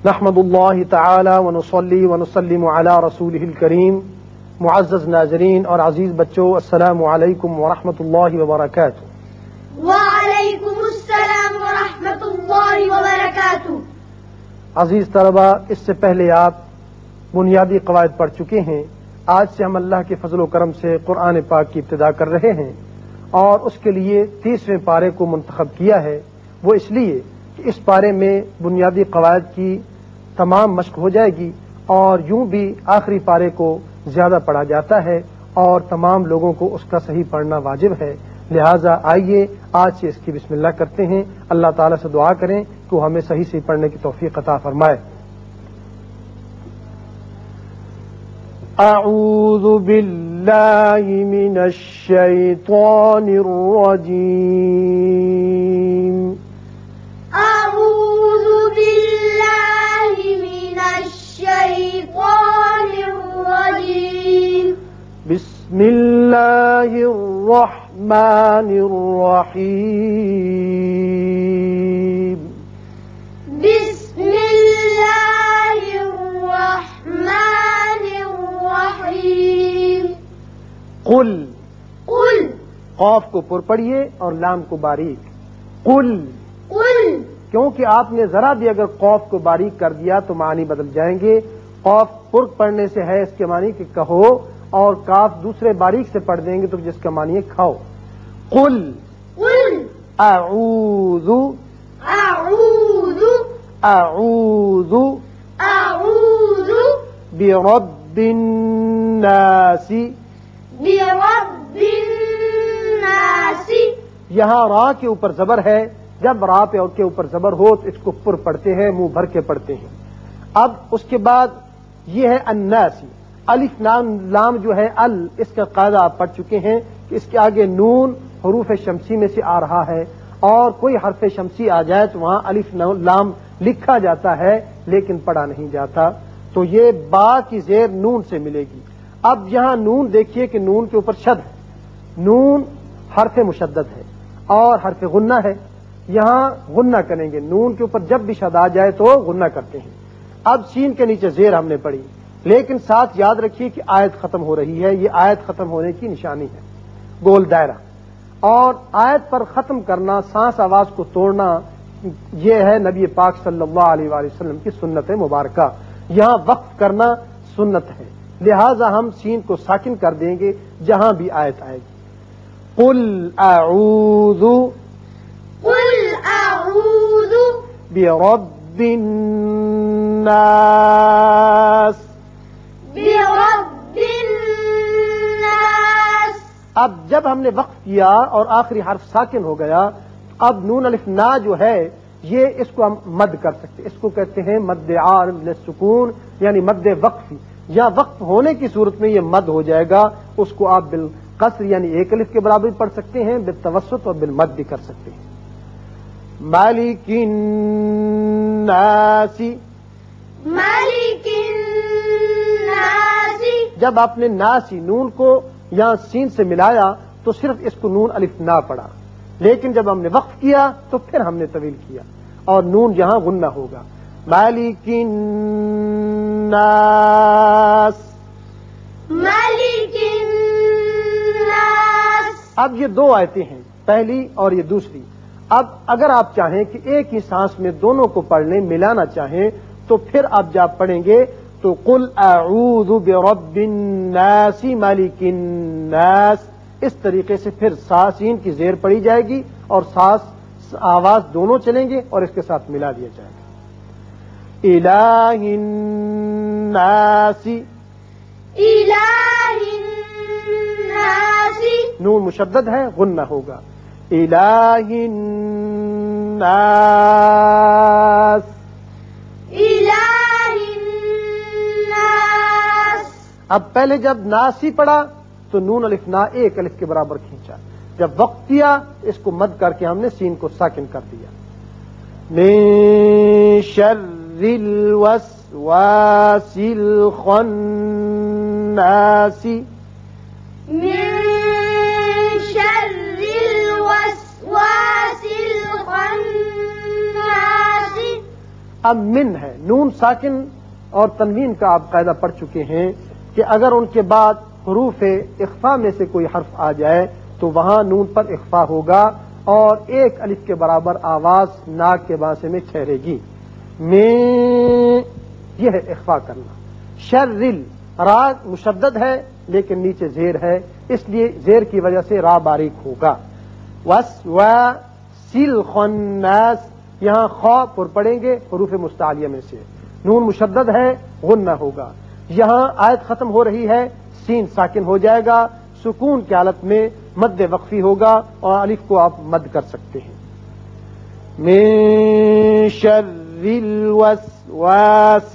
نحمد اللہ تعالی ونصلی ونسلم علی رسولہ الکریم. معزز ناظرین اور عزیز بچوں، السلام علیکم ورحمۃ اللہ وبرکاتہ. وعلیکم السلام ورحمۃ اللہ وبرکاتہ. عزیز طلبہ، اس سے پہلے آپ بنیادی قواعد پڑھ چکے ہیں. آج سے ہم اللہ کے فضل و کرم سے قرآن پاک کی ابتدا کر رہے ہیں اور اس کے لیے 30ویں پارے کو منتخب کیا ہے. وہ اس لیے کہ اس پارے میں بنیادی قواعد کی تمام مشق ہو جائے گی اور یوں بھی آخری پارے کو زیادہ پڑھا جاتا ہے اور تمام لوگوں کو اس کا صحیح پڑھنا واجب ہے. لہٰذا آئیے آج سے اس کی بسم اللہ کرتے ہیں. اللہ تعالیٰ سے دعا کریں کہ وہ ہمیں صحیح سے پڑھنے کی توفیق عطا فرمائے. اعوذ باللہ من الشیطان الرجیم. اعوذ باللہ من الشیطان الرجیم. بسم اللہ الرحمن الرحیم. بسم اللہ الرحمن الرحیم. قل، قل، قاف کو پر پڑھیے اور لام کو باریک. قل، قل، کیونکہ آپ نے ذرا بھی اگر قاف کو باریک کر دیا تو معنی بدل جائیں گے. قاف پر پڑھنے سے ہے اس کے معنی کہ کہو، اور کاف دوسرے باریک سے پڑھ دیں گے تو جس کا معنی ہے کھاؤ. قل قل، اعوذ، اعوذ، اعوذ اعوذ برب الناس. برب الناس. یہاں را کے اوپر زبر ہے. جب را پہ کے اوپر زبر ہو تو اس کو پر پڑھتے ہیں، منہ بھر کے پڑھتے ہیں. اب اس کے بعد یہ ہے الناسی. الف لام جو ہے اس کا قاعدہ آپ پڑھ چکے ہیں کہ اس کے آگے نون حروف شمسی میں سے آ رہا ہے اور کوئی حرف شمسی آ جائے تو وہاں الف لام لکھا جاتا ہے لیکن پڑھا نہیں جاتا. تو یہ با کی زیر نون سے ملے گی. اب یہاں نون دیکھیے کہ نون کے اوپر شد ہے. نون حرف مشدد ہے اور حرف غنہ ہے. یہاں غنہ کریں گے. نون کے اوپر جب بھی شد آ جائے تو غنہ کرتے ہیں. اب سین کے نیچے زیر ہم نے پڑھی، لیکن ساتھ یاد رکھیے کہ آیت ختم ہو رہی ہے. یہ آیت ختم ہونے کی نشانی ہے، گول دائرہ. اور آیت پر ختم کرنا، سانس آواز کو توڑنا، یہ ہے نبی پاک صلی اللہ علیہ وآلہ وسلم کی سنت مبارکہ. یہاں وقف کرنا سنت ہے، لہذا ہم سین کو ساکن کر دیں گے جہاں بھی آیت آئے گی. قل اعوذ، قل اعوذ برب الناس. برب الناس. اب جب ہم نے وقف کیا اور آخری حرف ساکن ہو گیا، اب نون الف نا جو ہے یہ اس کو ہم مد کر سکتے. اس کو کہتے ہیں مد عارض للسکون، یعنی مد وقفی. یا وقف ہونے کی صورت میں یہ مد ہو جائے گا. اس کو آپ بالقصر یعنی ایک الف کے برابر پڑھ سکتے ہیں، بالتوسط اور بالمد بھی کر سکتے ہیں. مالک الناس. مالک الناس. جب آپ نے ناسی نون کو یہاں سین سے ملایا تو صرف اس کو نون الف نا پڑا، لیکن جب ہم نے وقف کیا تو پھر ہم نے طویل کیا اور نون یہاں غنہ ہوگا. مالک الناس. مالک الناس. اب یہ دو آیتیں ہیں، پہلی اور یہ دوسری. اب اگر آپ چاہیں کہ ایک ہی سانس میں دونوں کو پڑھ لیں، ملانا چاہیں، تو پھر آپ جب پڑھیں گے تو قل اعوذ برب الناس مالک الناس، اس طریقے سے پھر سین کی زیر پڑی جائے گی اور ساس آواز دونوں چلیں گے اور اس کے ساتھ ملا دیا جائے گا. الہ الناس. الہ الناس. نون مشدد ہے، غنہ ہوگا. الہ الناس. الہ الناس. اب پہلے جب ناسی پڑا تو نون الف نا ایک الف کے برابر کھینچا. جب وقت کیا اس کو مد کر کے ہم نے سین کو ساکن کر دیا. من شر الوسواس الخناس. من شر الوسواس الخناس. اب من ہے، نون ساکن اور تنوین کا آپ قاعدہ پڑھ چکے ہیں کہ اگر ان کے بعد حروف اخفا میں سے کوئی حرف آ جائے تو وہاں نون پر اخفا ہوگا اور ایک الف کے برابر آواز ناک کے باسے میں ٹھہرے گی. میں یہ ہے اخفا کرنا. شرل را مشدد ہے لیکن نیچے زیر ہے، اس لیے زیر کی وجہ سے را باریک ہوگا. وسواسل الخناس یہاں خا پر پڑیں گے حروف مستعلیہ میں سے. نون مشدد ہے غنہ ہوگا. یہاں آیت ختم ہو رہی ہے، سین ساکن ہو جائے گا، سکون کی حالت میں مد وقفی ہوگا اور الف کو آپ مد کر سکتے ہیں. من شر الوسواس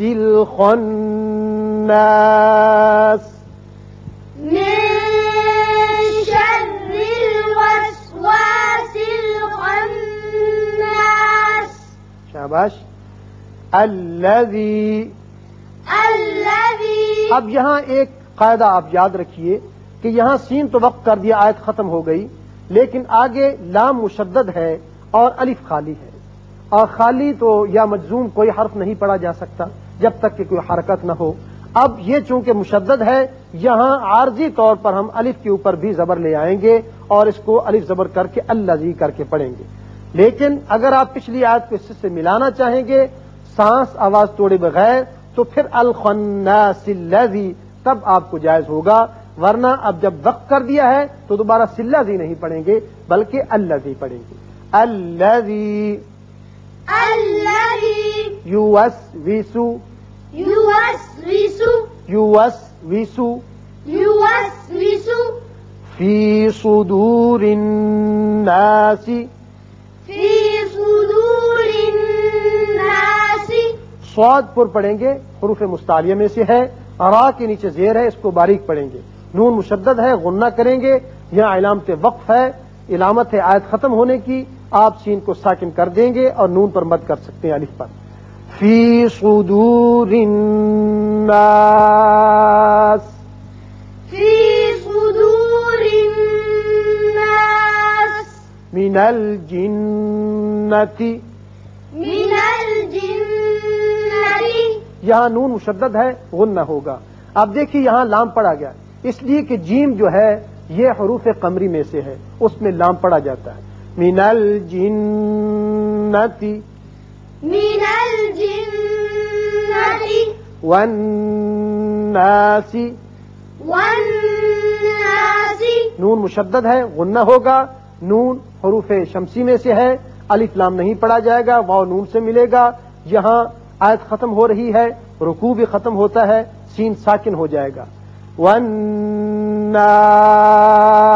الخناس. من شر الوسواس الخناس. شاباش. الذی. اب یہاں ایک قاعدہ آپ یاد رکھیے کہ یہاں سین تو وقت کر دیا، آیت ختم ہو گئی، لیکن آگے لام مشدد ہے اور الف خالی ہے، اور خالی تو یا مجزوم کوئی حرف نہیں پڑھا جا سکتا جب تک کہ کوئی حرکت نہ ہو. اب یہ چونکہ مشدد ہے، یہاں عارضی طور پر ہم الف کے اوپر بھی زبر لے آئیں گے اور اس کو الف زبر کر کے الذی کر کے پڑھیں گے. لیکن اگر آپ پچھلی آیت کو اس سے ملانا چاہیں گے سانس آواز توڑے بغیر تو پھر الخناس الذی تب آپ کو جائز ہوگا، ورنہ اب جب وقت کر دیا ہے تو دوبارہ سلذی نہیں پڑھیں گے بلکہ الذی پڑھیں گے. الذی یوسوسو یوسوسو فی صدور الناس. صاد پر پڑھیں گے، حروف مستعلیہ میں سے ہے، را کے نیچے زیر ہے، اس کو باریک پڑھیں گے. نون مشدد ہے، غنہ کریں گے. یہاں علامت وقف ہے، علامت ہے آیت ختم ہونے کی، آپ سین کو ساکن کر دیں گے اور نون پر مد کر سکتے ہیں الف پر. فی صدور الناس. من الجنتی. یہاں نون مشدد ہے، غنہ ہوگا. اب دیکھیے یہاں لام پڑا گیا، اس لیے کہ جیم جو ہے یہ حروف قمری میں سے ہے، اس میں لام پڑا جاتا ہے. من الجنتی والناس. نون مشدد ہے، غنہ ہوگا. نون حروف شمسی میں سے ہے، الف لام نہیں پڑا جائے گا، واو نون سے ملے گا. یہاں آیت ختم ہو رہی ہے، رکوع بھی ختم ہوتا ہے، سین ساکن ہو جائے گا. والناس